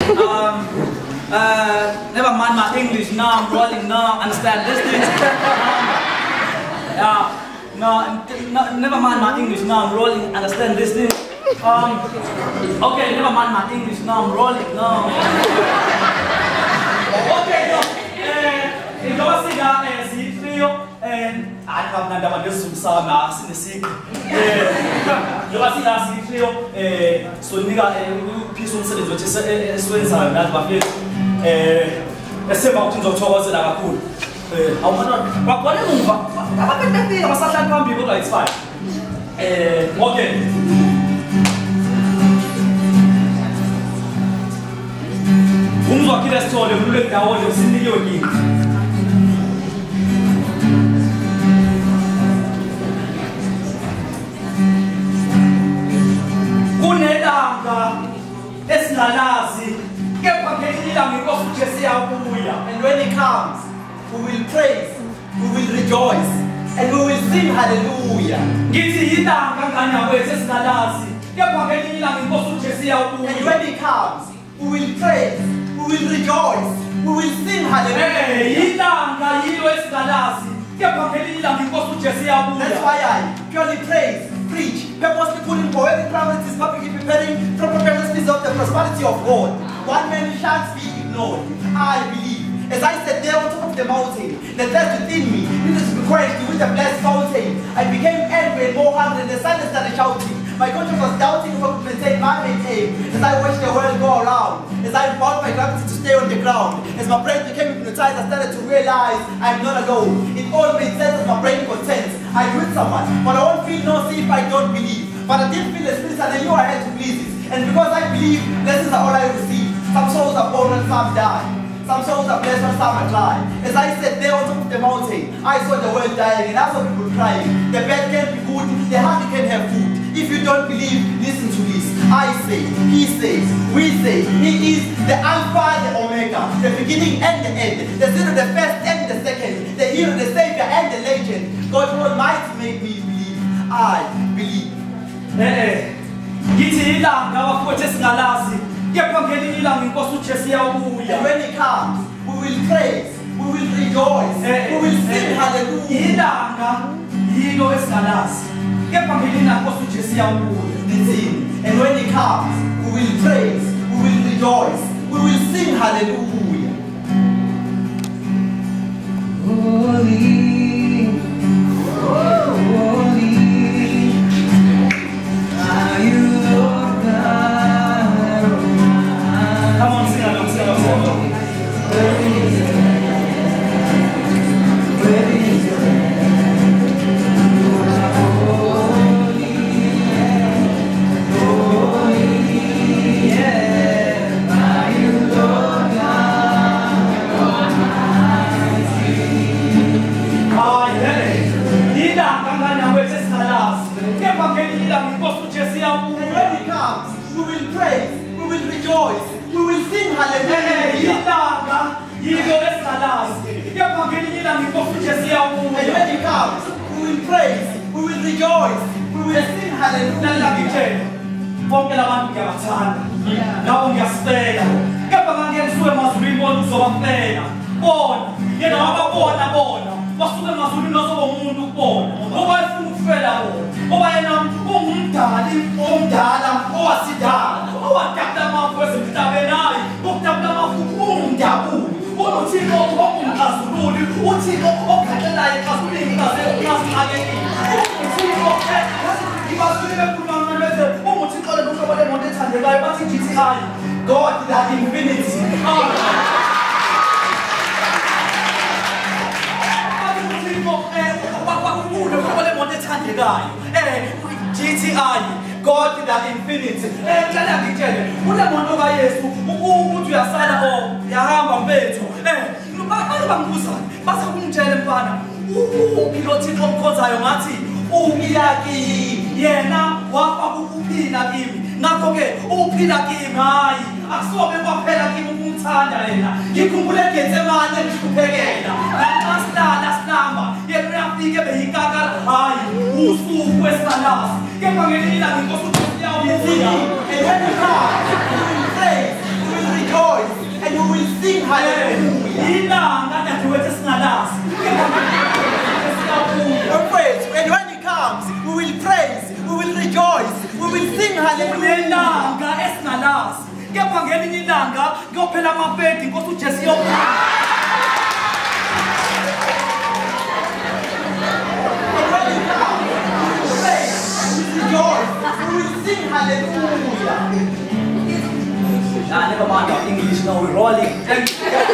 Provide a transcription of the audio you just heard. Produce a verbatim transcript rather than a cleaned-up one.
Um, uh, never mind my English now, I'm rolling now, understand listening. Yeah, no, no, never mind my English now, I'm rolling, understand listening. Um, okay, never mind my English now, I'm rolling now. Okay, no, eh, ito sila, eh, si Trio, and I have not done this sa na sinisig. Eh, ito sila si Trio, eh, so niga, eh, piso sa dito, just eh, swenza na bakit, eh, ese ba utinzo chowa sila kakul. Eh, how much? But what do you want? Apa kita ni? Apa sahaja kami buat it's fine. Eh, okay. Vamos aqui nessa história, eu vou ler da onde eu sinto eu aqui. Kunedanga, esinalazi, kepha ngelinye ngikho futhi siyabuya. And when it comes, we will praise, we will rejoice, and we will sing hallelujah. Ngithi yilanga nganya kwethu esinalazi, kepha ngelinye ngikho futhi siyabuya. And when it comes, we will praise, we will rejoice, we will sing hallelujah. Eh, yilanga yilo esinalazi, kepha ngelinye ngikho futhi siyabuya. That's why I purely praise, preach, purposely putting poetic promises, publicly preparing proper premises of the prosperity of God. One man shan't be ignored. I believe. As I sat there on top of the mountain, the thirst within me needed to be quenched with the blessed fountain. I became angry and more hungry, and the sun started shouting. My conscience was doubting if I could maintain my main aim. As I watched the world go around, as I found my gravity to stay on the ground, as my brain became hypnotized, I started to realize I'm not alone. It all made sense as my brain contents. I with someone, but I won't feel no see if I don't believe. But I did feel the spirit and I knew I had to please it. And because I believe, blessings are all I receive. Some souls are born and some die. Some souls are blessed and some are dry. As I sat there on top of the mountain, I saw the world dying and I saw people crying. The bed can't be good, the hungry can't have food. If you don't believe, listen to this. I say, he says, we say, he is the Alpha, the Omega, the beginning and the end, the zero, the first and the second, the hero, the savior and the legend. God Almighty made me believe. I believe. Eh, ngithi ilanga wafuthi esingalazi. Kepha ngelinye ilanga inkosi uJesu siyabuya. And when it comes, we will praise, we will rejoice, we will sing hallelujah. Ilanga yilo esingalazi. Kepha ngelinye ilanga inkosi uJesu siyabuya. Listen, and when it comes, we will praise, we will rejoice, we will sing hallelujah. Holy, holy, are you Lord God Almighty? Come on, sing along, sing along, sing along. And when he comes, we will praise, we will rejoice, we will sing hallelujah. And when he comes, we will praise, we will rejoice, we will sing hallelujah. Bonke labantu ngiyabathanda. Nawe ngiyasifela. Kepha ngangenzwe emazulwini bona uzobafela. Bona, yena wababona bona. Basuke emazulwini nozoba umuntu kubona. Ngoba efuna ukufela bona. Ngoba yena ungumdali omdala owasidala. Owadabula amafu ezimhlabeni hayi. Ukudabula amafu ungumdabuli. Unothixo ongumxazululi. Uthixo okhangelayo exazululini nasenkazixakekile. Uthixo ibasulile ekhuluma lwethu. Umuthixo lekuhlobo lemoto ethandekayo bathi G T I. God that infinity. G T I, God that infinity. Eh, ngicela ngitshele, ulemoto kaYesu, ukuthi uyasala o, yahamba mfethu. Eh, abantu bangibuzana, base kumtshela mfana, uphi lo Thixo omkhonzayo ngathi, uphila kimi. Yena wafa ukuphila kimi. Ngakho ke, uphila kimi hayi, akusobe kwaphela kimi ukumthanda yena. Ngikhumbule Getsemane ngikuphekela. Nasihlala sinamba, yena uyafika behikakala hayi, usuku esalazi. Kepha ngelinye ilanga inkosi uJesu And when he comes, we will praise, we will rejoice. praise, we will rejoice, we will sing hallelujah. Kunelanga esingalazi. Kepha ngelinye ilanga kuyophela amafedi inkosi uJesu yokuphila. Rejoice, we will sing hallelujah. Nah, never mind our English now, we're rolling.